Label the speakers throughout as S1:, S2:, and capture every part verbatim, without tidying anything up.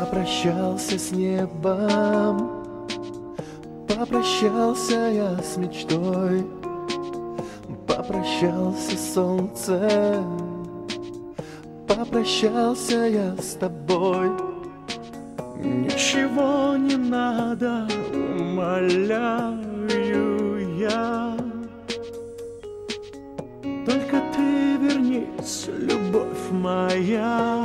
S1: Попрощался с небом, попрощался я с мечтой, попрощался с солнцем, попрощался я с тобой.
S2: Ничего не надо, умоляю я, только ты вернись, любовь моя.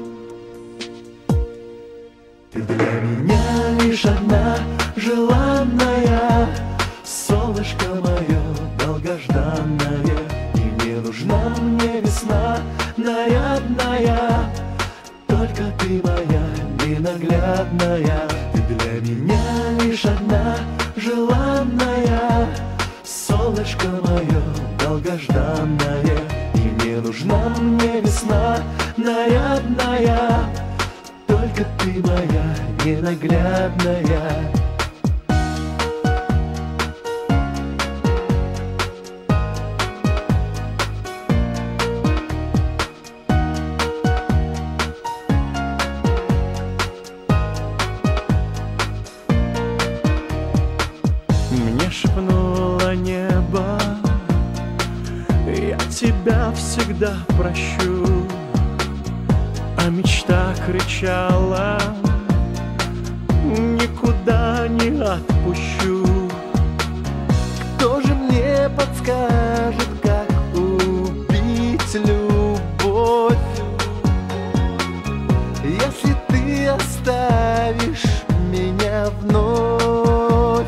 S1: Ты для меня лишь одна желанная, солнышко мое долгожданное. И не нужна мне весна нарядная, только ты моя ненаглядная. Ты для меня лишь одна желанная, солнышко мое долгожданное. И не нужна мне весна нарядная, только ты моя ненаглядная.
S2: Мне шепнуло небо, я тебя всегда прощу. А мечта кричала, никуда не отпущу.
S1: Кто же мне подскажет, как убить любовь, если ты оставишь меня вновь?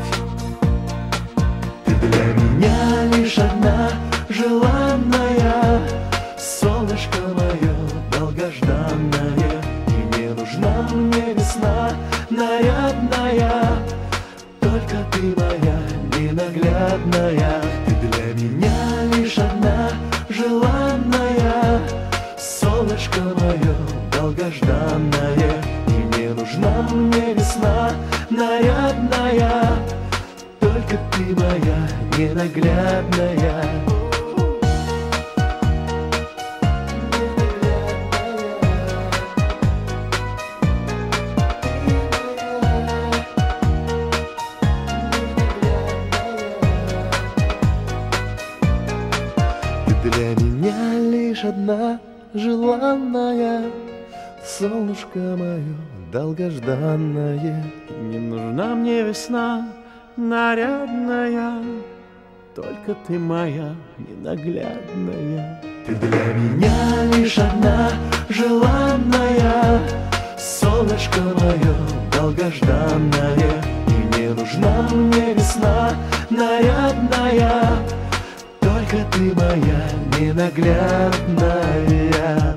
S1: Ты для меня лишь одна желанная, солнышко мое долгожданное. И не нужна мне весна нарядная, только ты моя ненаглядная. Ты для меня лишь одна желанная, солнышко мое долгожданное. И не нужна мне весна нарядная, только ты моя ненаглядная. Для меня лишь одна желанная, солнышко мое долгожданное.
S2: Не нужна мне весна нарядная, только ты моя ненаглядная.
S1: Ты для меня лишь одна желанная, солнышко мое долгожданное. И не нужна мне весна нарядная, только ты моя ненаглядная.